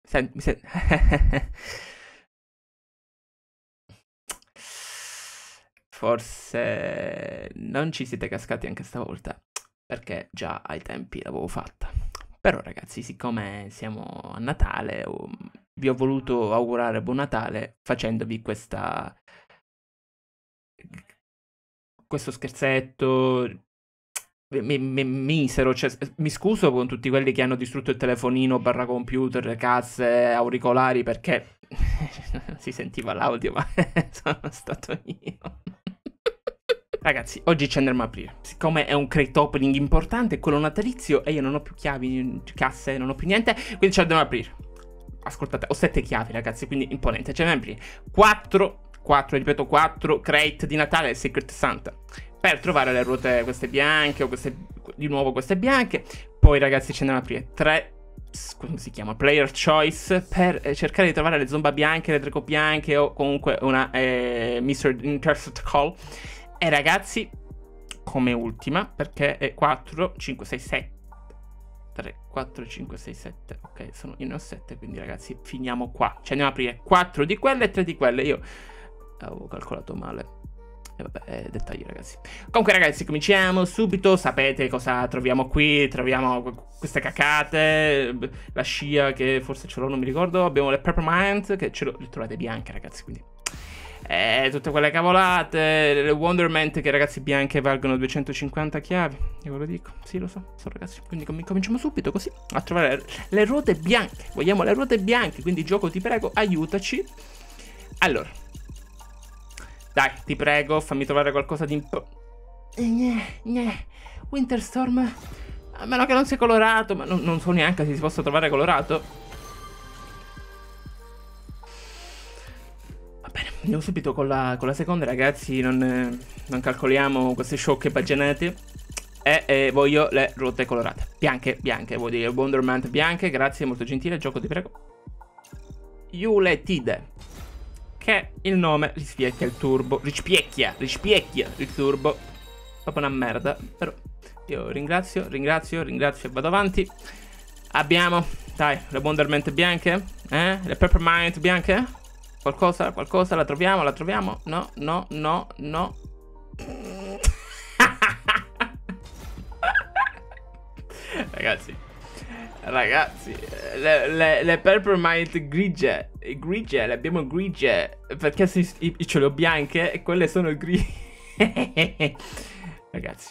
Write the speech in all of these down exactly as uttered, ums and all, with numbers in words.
Sen mi sen Forse non ci siete cascati anche stavolta, perché già ai tempi l'avevo fatta. Però ragazzi, siccome siamo a Natale, ho- vi ho voluto augurare buon Natale facendovi questa questo scherzetto mi- mi- misero, cioè, s- mi scuso con tutti quelli che hanno distrutto il telefonino, barra computer, casse, auricolari, perché si sentiva l'audio, ma sono stato io. Ragazzi, oggi ci andremo a aprire. Siccome è un crate opening importante, quello natalizio, e io non ho più chiavi, casse, non ho più niente, quindi ci andremo a aprire. Ascoltate, ho sette chiavi, ragazzi, quindi imponente. Ci andiamo a aprire. quattro, quattro, ripeto, quattro crate di Natale del Secret Santa. Per trovare le ruote queste bianche, o queste, di nuovo queste bianche. Poi, ragazzi, ci andiamo a aprire tre, come si chiama? Player choice, per eh, cercare di trovare le zomba bianche, le draco bianche, o comunque una eh, mister Intercept Call. E ragazzi, come ultima, perché è quattro, cinque, sei, sette. tre, quattro, cinque, sei, sette. Ok, sono, io ne ho sette, quindi ragazzi, finiamo qua. Ci andiamo a aprire quattro di quelle e tre di quelle. Io avevo calcolato male. E vabbè, eh, dettagli ragazzi. Comunque ragazzi, cominciamo subito. Sapete cosa troviamo qui? Troviamo queste cacate, la scia che forse ce l'ho, non mi ricordo. Abbiamo le Peppermint, che ce le trovate bianche ragazzi, quindi... Eh, tutte quelle cavolate, le Wonderment che ragazzi bianche valgono duecentocinquanta chiavi. Io ve lo dico, sì lo so, so ragazzi. Quindi com cominciamo subito così a trovare le, le ruote bianche. Vogliamo le ruote bianche, quindi gioco ti prego aiutaci. Allora, dai, ti prego, fammi trovare qualcosa di imp... Gne, gne, Winterstorm, a meno che non sia colorato, ma non, non so neanche se si possa trovare colorato. Andiamo subito con la, con la seconda, ragazzi. Non, eh, non calcoliamo queste sciocche paginate. E eh, voglio le ruote colorate. Bianche, bianche. Vuol dire Wonderman bianche. Grazie, molto gentile. Gioco, ti prego. Yuletide. Che il nome rispecchia il turbo. Rispecchia, rispecchia il turbo. Proprio una merda. Però io ringrazio, ringrazio, ringrazio e vado avanti. Abbiamo, dai, le Wonderman bianche. Eh? Le Peppermint bianche. Qualcosa, qualcosa, la troviamo, la troviamo? No, no, no, no. Ragazzi, ragazzi, le, le, le Peppermint grigie, grigie, le abbiamo grigie, perché se, io ce le ho bianche e quelle sono grigie. Ragazzi,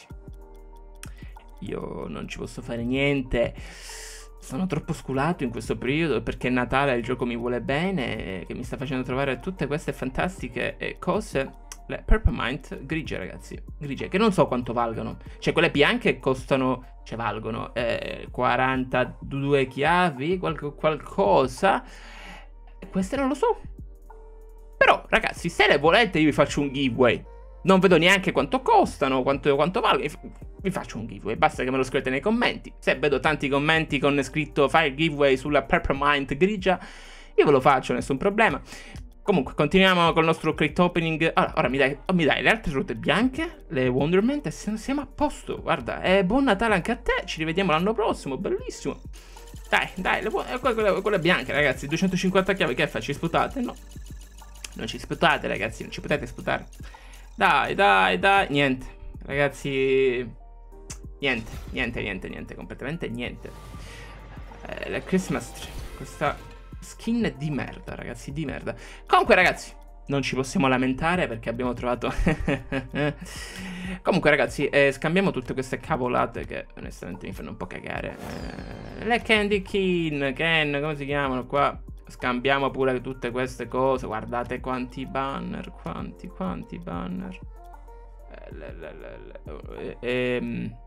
io non ci posso fare niente. Sono troppo sculato in questo periodo perché Natale il gioco mi vuole bene, che mi sta facendo trovare tutte queste fantastiche cose. Le Peppermint grigie, ragazzi, grigie, che non so quanto valgono. Cioè quelle bianche costano, cioè valgono eh, quarantadue chiavi, qual qualcosa. Queste non lo so. Però ragazzi, se le volete io vi faccio un giveaway. Non vedo neanche quanto costano, quanto, quanto valgono. Vi faccio un giveaway, basta che me lo scrivete nei commenti. Se vedo tanti commenti con scritto fai il giveaway sulla Peppermint grigia, io ve lo faccio, nessun problema. Comunque, continuiamo con il nostro crate opening. Allora, ora mi dai, oh, mi dai le altre ruote bianche, le Wonderment, e siamo a posto. Guarda, e buon Natale anche a te. Ci rivediamo l'anno prossimo, bellissimo. Dai, dai, le, quelle, quelle bianche, ragazzi. duecentocinquanta chiavi, che fa? Ci sputate? No. Non ci sputate, ragazzi, non ci potete sputare. Dai, dai, dai. Niente, ragazzi. Niente, niente, niente, niente, completamente niente. Eh, la Christmas tree, questa skin di merda, ragazzi, di merda. Comunque, ragazzi, non ci possiamo lamentare perché abbiamo trovato... Comunque, ragazzi, eh, scambiamo tutte queste cavolate che onestamente mi fanno un po' cagare. Eh, le Candy King, Ken, come si chiamano qua? Scambiamo pure tutte queste cose. Guardate quanti banner, quanti, quanti banner. Eh, le, le, le, le, eh, ehm...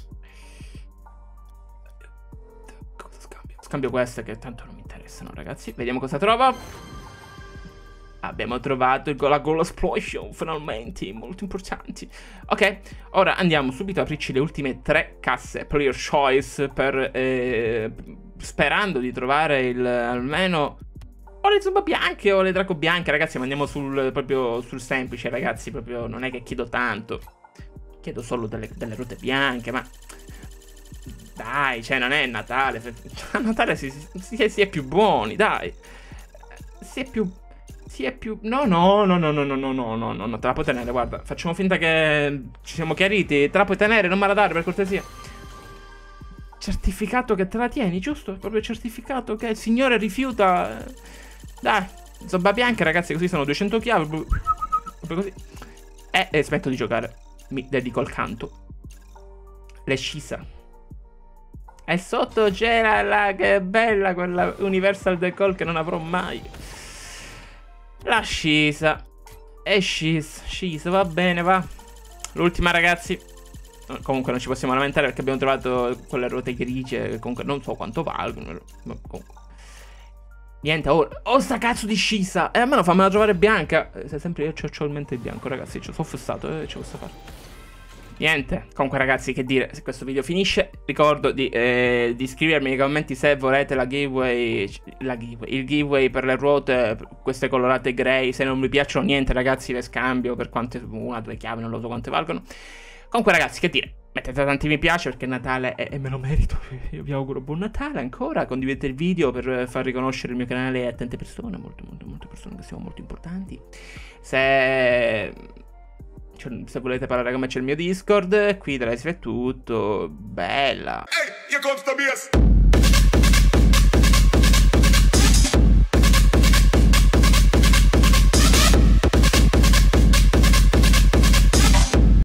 Scambio queste che tanto non mi interessano, ragazzi. Vediamo cosa trovo. Abbiamo trovato il la Goal Explosion, finalmente, molto importanti. Ok, ora andiamo subito a aprirci le ultime tre casse Player Choice per, eh, sperando di trovare il, almeno o le zomba bianche o le draco bianche, ragazzi. Ma andiamo sul, proprio sul semplice, ragazzi. Proprio non è che chiedo tanto. Chiedo solo delle, delle ruote bianche, ma... dai, cioè non è Natale. A Natale si, si, si è più buoni, dai. Si è più... Si è più... No, no, no, no, no, no, no, no, no, no, no, te la puoi tenere, guarda. Facciamo finta che ci siamo chiariti. Te la puoi tenere, non me la dare, per cortesia. Certificato che te la tieni, giusto? Proprio certificato che il signore rifiuta. Dai, zobba bianca, ragazzi, così sono duecento chiavi. Proprio così. E eh, smetto di giocare. Mi dedico al canto. Le scisa. E sotto c'era la... Che bella quella Universal Decol che non avrò mai. La scisa. E scisa. Scisa, va bene, va. L'ultima, ragazzi. Comunque non ci possiamo lamentare perché abbiamo trovato quelle ruote grigie che comunque non so quanto valgono. Ma comunque. Niente, oh, oh sta cazzo di scisa. E eh, almeno fammela trovare bianca. Se sempre io c'ho il mente bianco, ragazzi. Ci sono fissato, eh, ce lo posso fare. Niente, comunque ragazzi, che dire, se questo video finisce, ricordo di, eh, di iscrivermi nei commenti se volete la giveaway, la giveaway, il giveaway per le ruote, queste colorate grey. Se non mi piacciono niente, ragazzi, le scambio per quante, una, due chiavi, non lo so quante valgono. Comunque ragazzi, che dire, mettete tanti mi piace perché Natale è, e me lo merito. Io vi auguro buon Natale ancora, condividete il video per far riconoscere il mio canale a tante persone, molte, molte, molte persone che siamo molto importanti. Se... Se volete parlare con me c'è il mio Discord, qui da Live è tutto, bella. Ehi, here comes the bass.